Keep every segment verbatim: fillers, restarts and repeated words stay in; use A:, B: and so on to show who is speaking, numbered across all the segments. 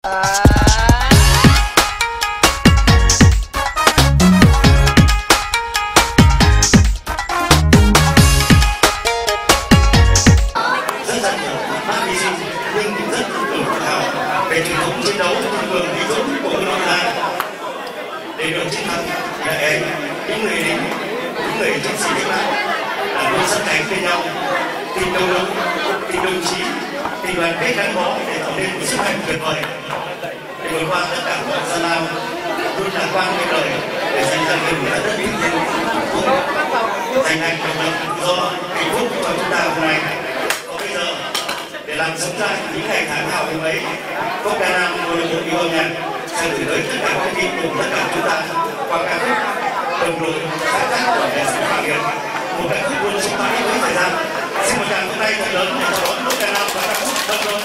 A: để được chiến thắng để những người lính, những người chiến sĩ cách mạng là luôn sẵn sàng bên nhau, tình đồng đội, tình đồng chí, tình đoàn kết gắn bó để tạo nên một sức mạnh tuyệt vời. Để vượt qua tất cả mọi gian lao, luôn lạc quan với đời để giành giật được những đất vinh hiển, thành thành độc lập tự do, hạnh phúc cho chúng ta hôm nay. Và bây giờ để làm sống lại những ngày tháng hào hùng ấy, Cốc Ca Nam câu lạc bộ yêu âm nhạc sẽ gửi tới tất cả các team cùng tất cả chúng ta qua ca khúc đồng đội sáng tác của nghệ sĩ Hoàng Hiền, một ca khúc luôn sống mãi với thời gian. Xin một tràng vỗ tay thật lớn để chào đón Cốc Ca Nam và ca khúc đồng đội.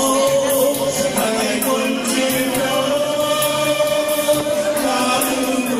B: Hãy subscribe cho kênh Ghiền Mì Gõ để không bỏ lỡ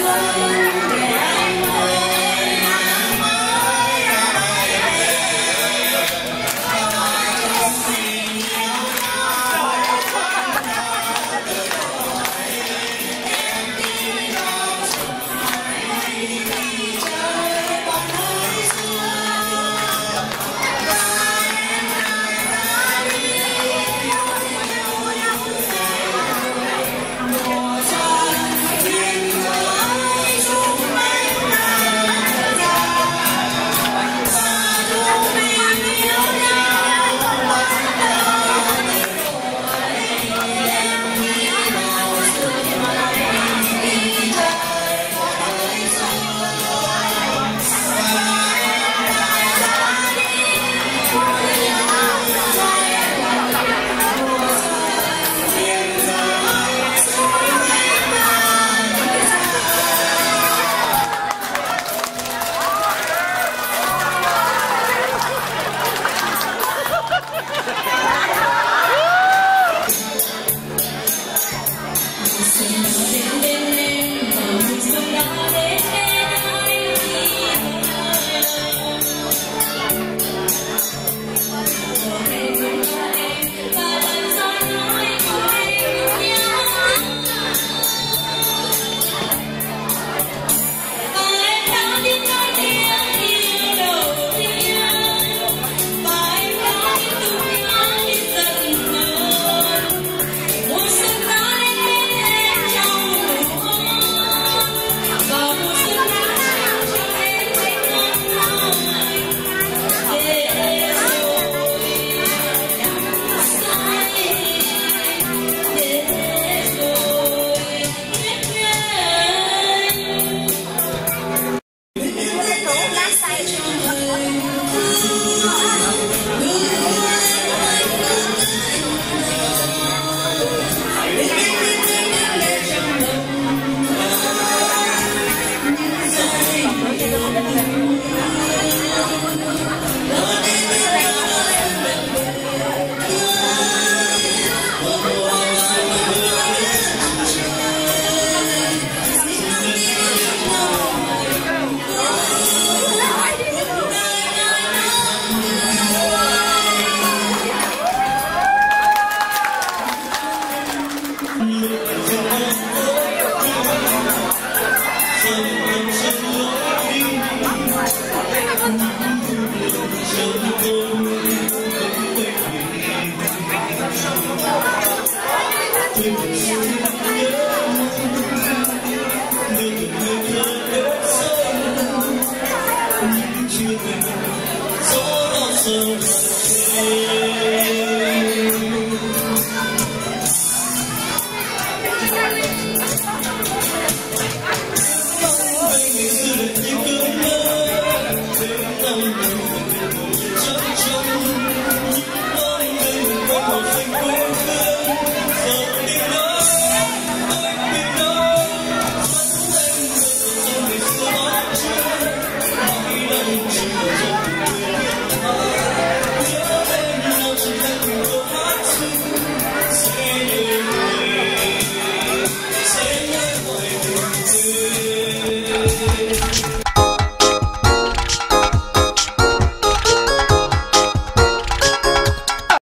B: Say